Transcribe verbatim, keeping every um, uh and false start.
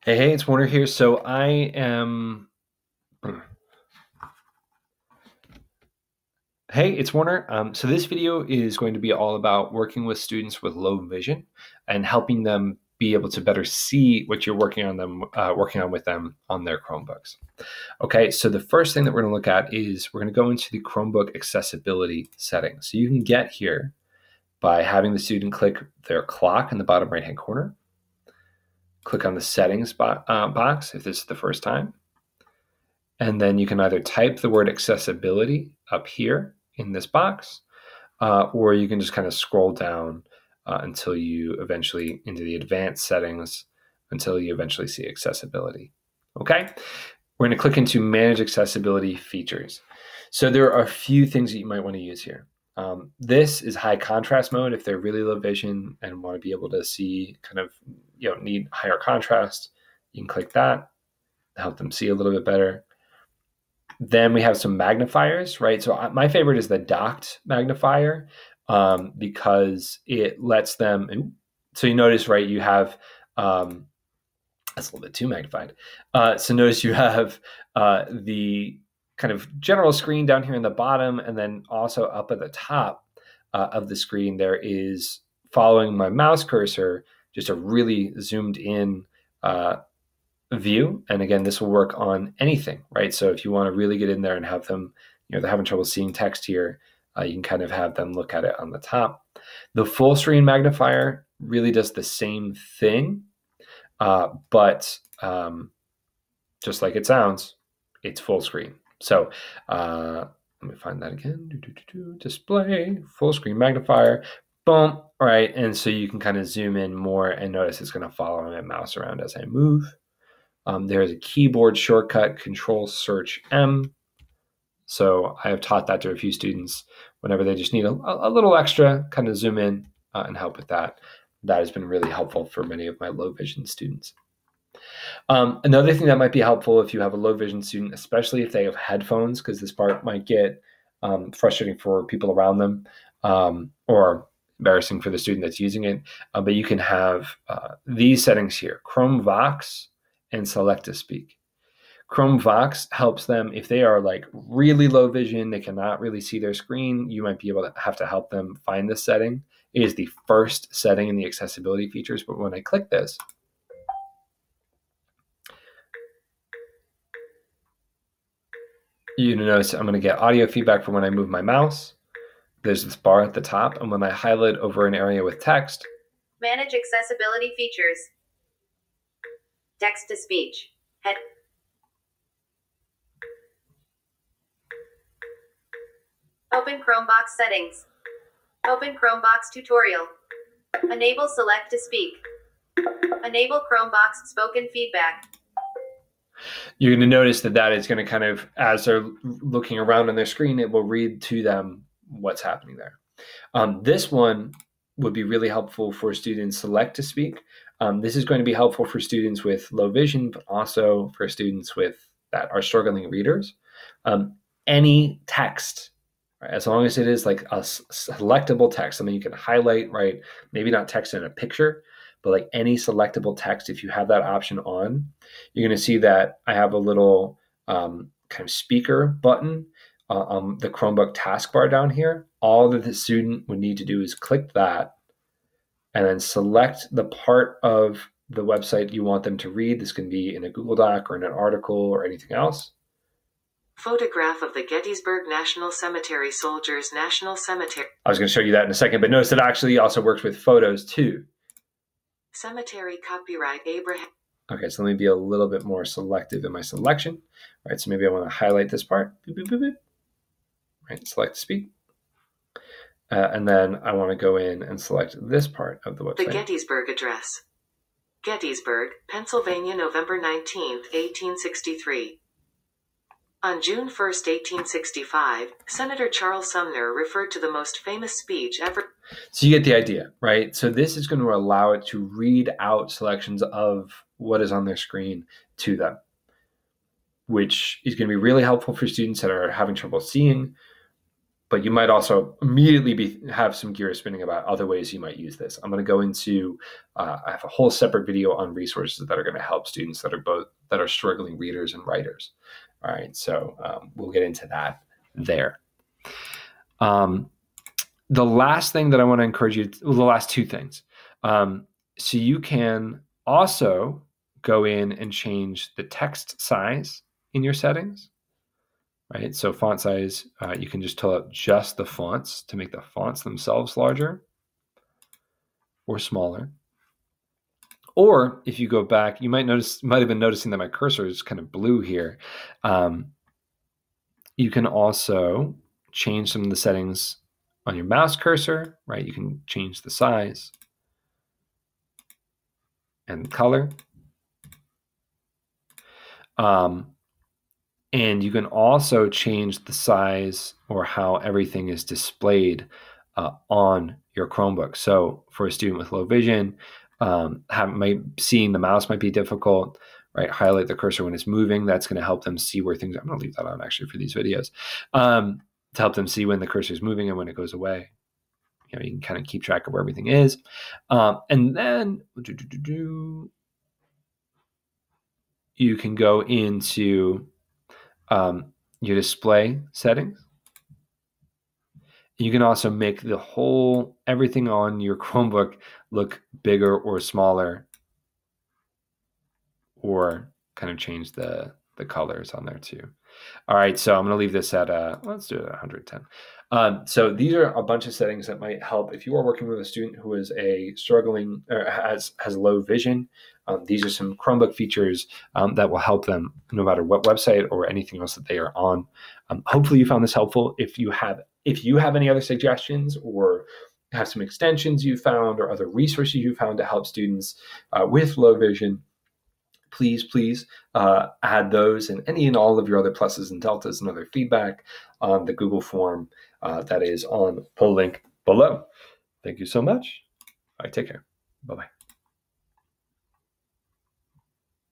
Hey, hey, it's Warner here. So I am. Hey, it's Warner. Um, so this video is going to be all about working with students with low vision and helping them be able to better see what you're working on them, uh, working on with them on their Chromebooks. Okay, so the first thing that we're going to look at is we're going to go into the Chromebook accessibility settings. So you can get here by having the student click their clock in the bottom right-hand corner. Click on the settings bo uh, box if this is the first time. And then you can either type the word accessibility up here in this box, uh, or you can just kind of scroll down uh, until you eventually into the advanced settings until you eventually see accessibility. Okay, we're going to click into manage accessibility features. So there are a few things that you might want to use here. Um, this is high contrast mode if they're really low vision and want to be able to see kind of, you know, need higher contrast. You can click that to help them see a little bit better. Then we have some magnifiers, right? So my favorite is the docked magnifier um, because it lets them, and so you notice, right, you have, um, that's a little bit too magnified. Uh, so notice you have uh, the kind of general screen down here in the bottom, and then also up at the top uh, of the screen, there is, following my mouse cursor, just a really zoomed in uh, view. And again, this will work on anything, right? So if you want to really get in there and have them, you know, they're having trouble seeing text here, uh, you can kind of have them look at it on the top. The full screen magnifier really does the same thing, uh, but um, just like it sounds, it's full screen. So uh, let me find that again. Do, do, do, do. Display, full screen magnifier, boom. All right, and so you can kind of zoom in more and notice it's going to follow my mouse around as I move. Um, there's a keyboard shortcut, Control Search M. So I have taught that to a few students whenever they just need a, a little extra, kind of zoom in uh, and help with that. That has been really helpful for many of my low vision students. Um, another thing that might be helpful if you have a low vision student, especially if they have headphones, because this part might get um, frustrating for people around them um, or embarrassing for the student that's using it. Uh, but you can have uh, these settings here, Chrome Vox and Select to Speak. Chrome Vox helps them if they are like really low vision, they cannot really see their screen. You might be able to have to help them find this setting. It is the first setting in the accessibility features, but when I click this, you notice I'm going to get audio feedback from when I move my mouse. There's this bar at the top, and when I highlight over an area with text, manage accessibility features. Text to speech. Head. Open Chromebox settings. Open Chromebox tutorial. Enable select to speak. Enable Chromebox spoken feedback. You're going to notice that that is going to kind of, as they're looking around on their screen, it will read to them what's happening there. Um, this one would be really helpful for students select to speak. Um, this is going to be helpful for students with low vision, but also for students with that are struggling readers. Um, any text, right, as long as it is like a selectable text, something you can highlight, right? Maybe not text in a picture, but like any selectable text, if you have that option on, you're going to see that I have a little um, kind of speaker button uh, on the Chromebook taskbar down here. All that the student would need to do is click that and then select the part of the website you want them to read. This can be in a Google Doc or in an article or anything else. Photograph of the Gettysburg National Cemetery Soldiers National Cemetery. I was going to show you that in a second, but notice it actually also works with photos too. Cemetery copyright Abraham. Okay, so let me be a little bit more selective in my selection. All right, so maybe I want to highlight this part. Boop, boop, boop, boop. Right, select speak. Uh, and then I want to go in and select this part of the website. The Gettysburg Address. Gettysburg, Pennsylvania, November nineteenth, eighteen sixty-three. On June first, eighteen sixty-five, Senator Charles Sumner referred to the most famous speech ever. So you get the idea, right? So this is going to allow it to read out selections of what is on their screen to them, which is going to be really helpful for students that are having trouble seeing but you might also immediately be have some gears spinning about other ways you might use this. I'm going to go into, uh, I have a whole separate video on resources that are going to help students that are both, that are struggling readers and writers. All right, so um, we'll get into that there. Um, the last thing that I want to encourage you, to, well, the last two things. Um, so you can also go in and change the text size in your settings. Right, so font size, uh, you can just tell it just the fonts to make the fonts themselves larger or smaller. Or if you go back, you might notice, might have been noticing that my cursor is kind of blue here. Um, you can also change some of the settings on your mouse cursor, right? You can change the size and the color. Um, And you can also change the size or how everything is displayed uh, on your Chromebook. So for a student with low vision, um, have, might, seeing the mouse might be difficult, right? Highlight the cursor when it's moving. That's going to help them see where things are. I'm going to leave that on actually for these videos um, to help them see when the cursor is moving and when it goes away. You know, you can kind of keep track of where everything is. Um, and then do, do, do, do, you can go into Um, your display settings. You can also make the whole, everything on your Chromebook look bigger or smaller, or kind of change the, the colors on there too. All right, so I'm going to leave this at, uh, let's do it at one hundred ten. Um, so these are a bunch of settings that might help if you are working with a student who is a struggling or has, has low vision. Um, these are some Chromebook features um, that will help them no matter what website or anything else that they are on. Um, hopefully you found this helpful. If you have, if you have any other suggestions or have some extensions you found or other resources you found to help students uh, with low vision, please, please uh, add those and any and all of your other pluses and deltas and other feedback on the Google form uh, that is on the link below. Thank you so much. All right, take care. Bye-bye.